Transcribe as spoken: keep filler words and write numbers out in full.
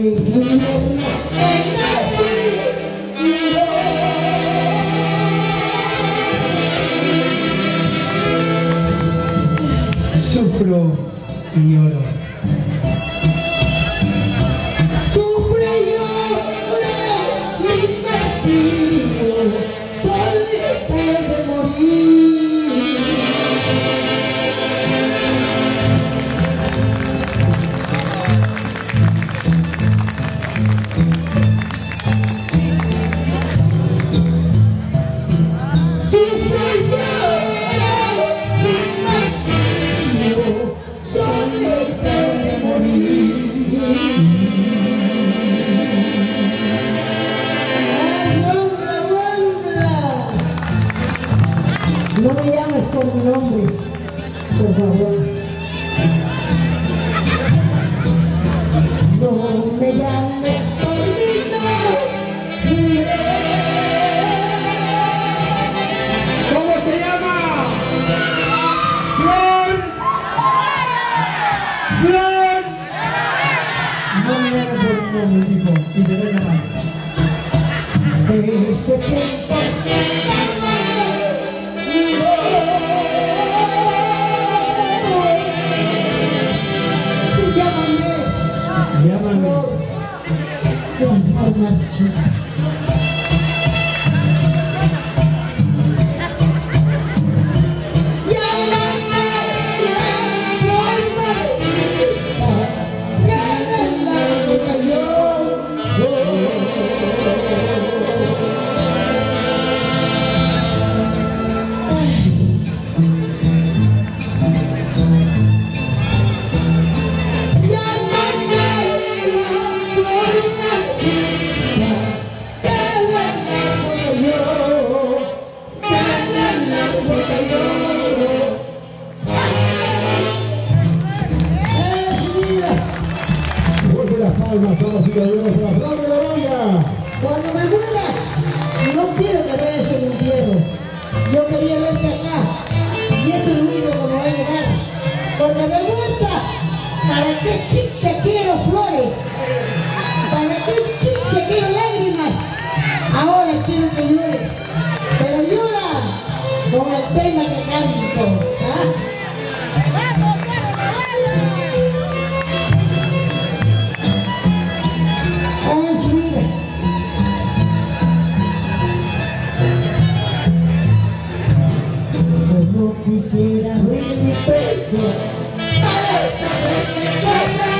invierno he nacido. Sufro y lloro. Sufre y lloro mi martirio, solita de morir. Sufre y lloro mi martirio, solita de morir. No me llames por mi nombre, por favor. No me llames por mi nombre. ¿Cómo se llama? ¡Flor! ¡Flor! No me llames por mi nombre, tipo, y te doy la mano. Ese tiempo Llámame. la marchita. Llámame la marchita, que me la boca yo. Las palmas, ahora sí que Dios nos aplaude la novia. Cuando me muera, no quiero que veas el infierno. Yo quería verte acá. Y eso es lo único que me va a llevar. Porque de vuelta, ¿para qué chicha quiero flores? ¿Para qué chicha quiero lágrimas? Ahora quiero que llores. Pero llora con el tema que canto. ¿Ah? Quisiera abrir mi pecho para saber qué cosa